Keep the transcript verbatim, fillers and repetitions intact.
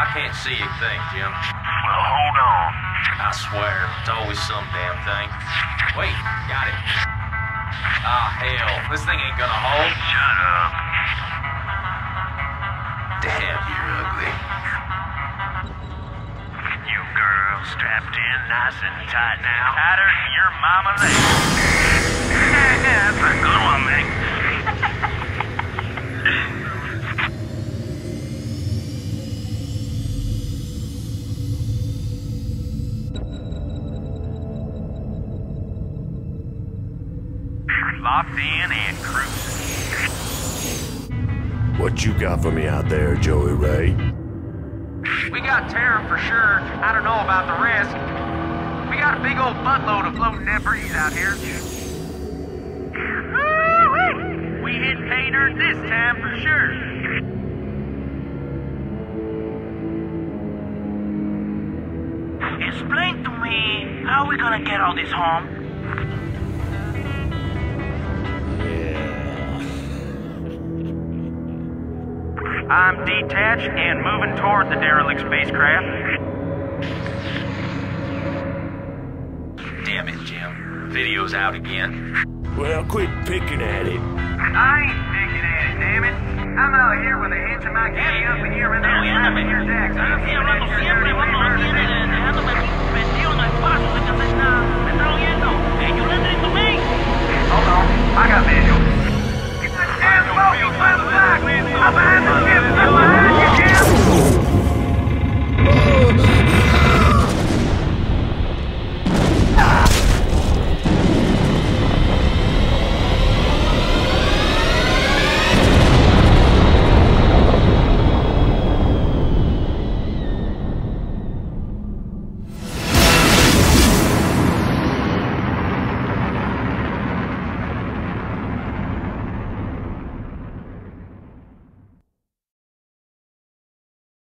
I can't see a thing, Jim. Well, hold on. I swear, it's always some damn thing. Wait, got it. Ah, hell, this thing ain't gonna hold. Shut up. Damn, you're ugly. You girls strapped in nice and tight now. Tighter than your mama leg. That's a good one, Mick. Locked in and cruising. What you got for me out there, Joey Ray? We got Terra for sure. I don't know about the rest. We got a big old buttload of floating debris out here. Woo-wee! We hit pay dirt this time for sure. Explain to me, how are we gonna get all this home? I'm detached and moving toward the derelict spacecraft. Damn it, Jim. Video's out again. Well, quit picking at it. I ain't picking at it, damn it. I'm out here with a hands in my kitty up in here and there. I'm here, Jackson.